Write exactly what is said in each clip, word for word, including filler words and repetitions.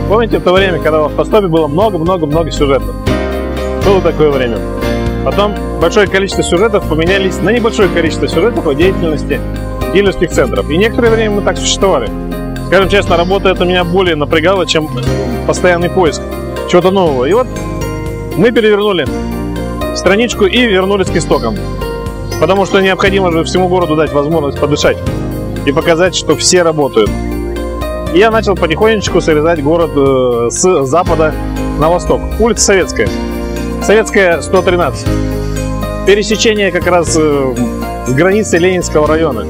Помните то время, когда в автостопе было много-много-много сюжетов? Было такое время. Потом большое количество сюжетов поменялись на небольшое количество сюжетов о деятельности дилерских центров. И некоторое время мы так существовали. Скажем честно, работа эта меня более напрягала, чем постоянный поиск чего-то нового. И вот мы перевернули страничку и вернулись к истокам. Потому что необходимо же всему городу дать возможность подышать и показать, что все работают. И я начал потихонечку срезать город э, с запада на восток. Улица Советская. Советская, сто тринадцать. Пересечение как раз э, с границей Ленинского района.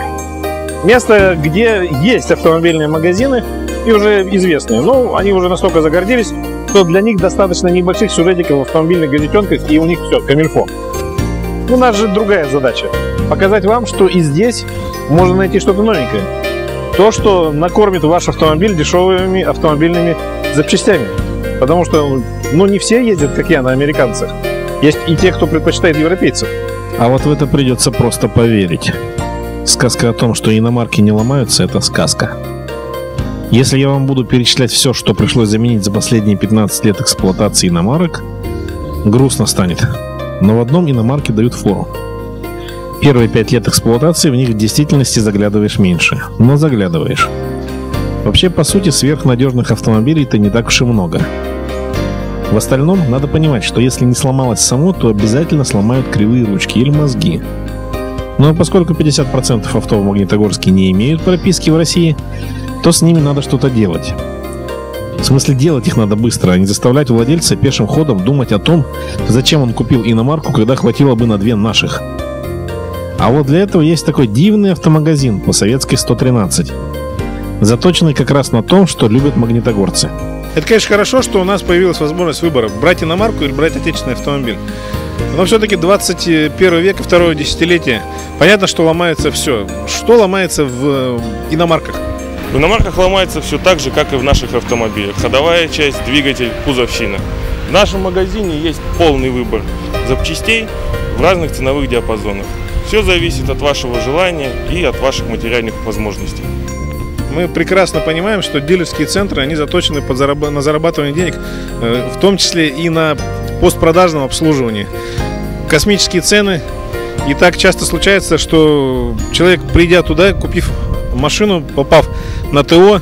Место, где есть автомобильные магазины и уже известные. Но они уже настолько загордились, что для них достаточно небольших сюжетиков в автомобильных газетенках, и у них все, камильфо. У нас же другая задача. Показать вам, что и здесь можно найти что-то новенькое. То, что накормит ваш автомобиль дешевыми автомобильными запчастями. Потому что, ну, не все ездят, как я, на американцах. Есть и те, кто предпочитает европейцев. А вот в это придется просто поверить. Сказка о том, что иномарки не ломаются, это сказка. Если я вам буду перечислять все, что пришлось заменить за последние пятнадцать лет эксплуатации иномарок, грустно станет. Но в одном иномарке дают фору. Первые пять лет эксплуатации в них в действительности заглядываешь меньше, но заглядываешь. Вообще, по сути, сверхнадежных автомобилей-то не так уж и много. В остальном, надо понимать, что если не сломалось само, то обязательно сломают кривые ручки или мозги. Но поскольку пятьдесят процентов авто в Магнитогорске не имеют прописки в России, то с ними надо что-то делать. В смысле, делать их надо быстро, а не заставлять владельца пешим ходом думать о том, зачем он купил иномарку, когда хватило бы на две наших. А вот для этого есть такой дивный автомагазин по Советской сто тринадцать, заточенный как раз на том, что любят магнитогорцы. Это, конечно, хорошо, что у нас появилась возможность выбора, брать иномарку или брать отечественный автомобиль. Но все-таки двадцать первый век и второе десятилетие. Понятно, что ломается все. Что ломается в иномарках? В иномарках ломается все так же, как и в наших автомобилях. Ходовая часть, двигатель, кузовщина. В нашем магазине есть полный выбор запчастей в разных ценовых диапазонах. Все зависит от вашего желания и от ваших материальных возможностей. Мы прекрасно понимаем, что дилерские центры, они заточены под зараб... на зарабатывание денег, в том числе и на постпродажном обслуживании. Космические цены. И так часто случается, что человек, придя туда, купив машину, попав на ТО,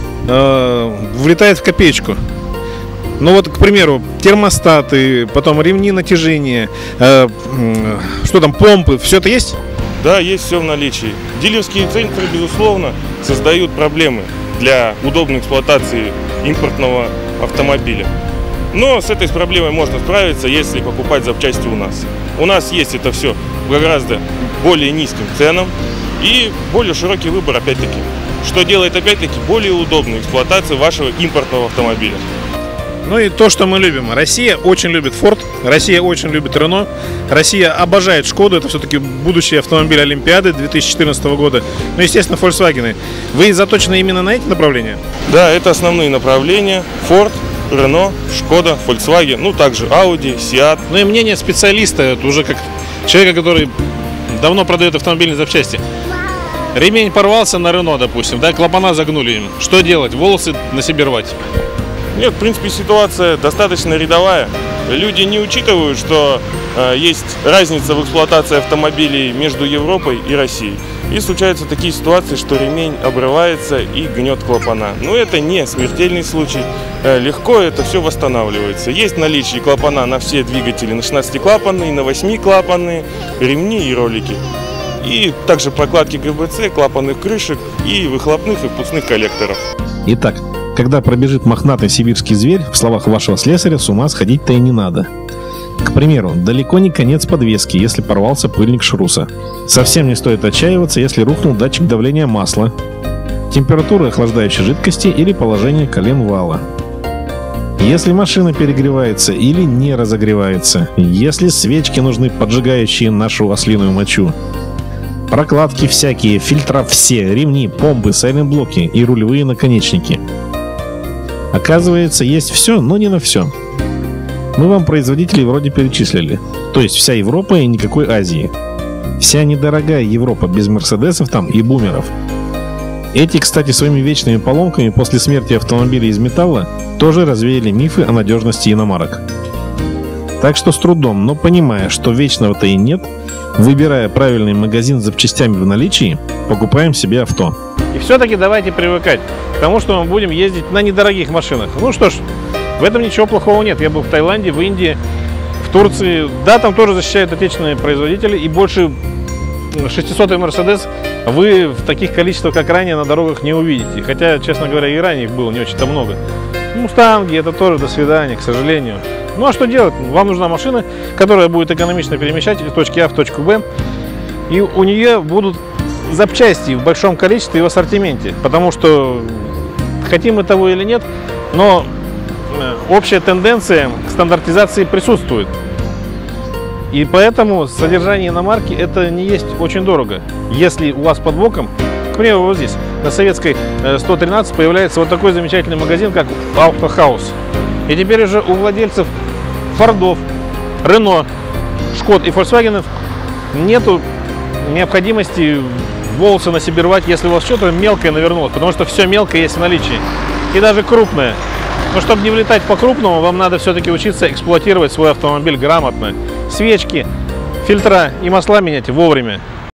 э, влетает в копеечку. Ну вот, к примеру, термостаты, потом ремни натяжения, э, э, что там, помпы, все это есть? Да, есть все в наличии. Дилерские центры, безусловно, создают проблемы для удобной эксплуатации импортного автомобиля. Но с этой проблемой можно справиться, если покупать запчасти у нас. У нас есть это все по гораздо более низким ценам и более широкий выбор, опять-таки, что делает, опять-таки, более удобную эксплуатацию вашего импортного автомобиля. Ну и то, что мы любим. Россия очень любит Ford, Россия очень любит Renault, Россия обожает Шкоду, это все-таки будущий автомобиль Олимпиады две тысячи четырнадцатого года. Ну, естественно, Volkswagen. Вы заточены именно на эти направления? Да, это основные направления. Ford, Renault, Шкода, Volkswagen, ну также Audi, Seat. Ну и мнение специалиста, это уже как человека, который давно продает автомобильные запчасти. Ремень порвался на Renault, допустим, да, клапана загнули им. Что делать? Волосы на себе рвать? Нет, в принципе, ситуация достаточно рядовая. Люди не учитывают, что э, есть разница в эксплуатации автомобилей между Европой и Россией. И случаются такие ситуации, что ремень обрывается и гнет клапана. Но это не смертельный случай. Э, легко это все восстанавливается. Есть в наличии клапана на все двигатели, на шестнадцатиклапанные, на восьмиклапанные, ремни и ролики. И также прокладки ГБЦ, клапанных крышек и выхлопных и впускных коллекторов. Итак, когда пробежит мохнатый сибирский зверь, в словах вашего слесаря, с ума сходить-то и не надо. К примеру, далеко не конец подвески, если порвался пыльник шруса. Совсем не стоит отчаиваться, если рухнул датчик давления масла, температура охлаждающей жидкости или положение колен вала. Если машина перегревается или не разогревается, если свечки нужны, поджигающие нашу ослиную мочу, прокладки всякие, фильтра все, ремни, помпы, сайлентблоки и рулевые наконечники. Оказывается, есть все, но не на все. Мы вам производителей вроде перечислили. То есть вся Европа и никакой Азии. Вся недорогая Европа без мерседесов там и бумеров. Эти, кстати, своими вечными поломками после смерти автомобилей из металла тоже развеяли мифы о надежности иномарок. Так что с трудом, но понимая, что вечного-то и нет, выбирая правильный магазин с запчастями в наличии, покупаем себе авто. И все-таки давайте привыкать к тому, что мы будем ездить на недорогих машинах. Ну что ж, в этом ничего плохого нет. Я был в Таиланде, в Индии, в Турции. Да, там тоже защищают отечественные производители. И больше шестисотый Мерседес вы в таких количествах, как ранее, на дорогах не увидите. Хотя, честно говоря, и ранее их было не очень-то много. Мустанги, это тоже до свидания, к сожалению. Ну а что делать? Вам нужна машина, которая будет экономично перемещать из точки А в точку Б. И у нее будут запчасти в большом количестве и в ассортименте. Потому что, хотим мы того или нет, но общая тенденция к стандартизации присутствует. И поэтому содержание иномарки это не есть очень дорого. Если у вас под боком, к примеру, вот здесь, на Советской сто тринадцать появляется вот такой замечательный магазин, как Автохаус. И теперь уже у владельцев Фордов, Рено, Шкод и Фольксвагенов нету необходимости волосы на себе рвать, если у вас что-то мелкое навернулось, потому что все мелкое есть в наличии. И даже крупное. Но чтобы не влетать по крупному, вам надо все-таки учиться эксплуатировать свой автомобиль грамотно. Свечки, фильтра и масла менять вовремя.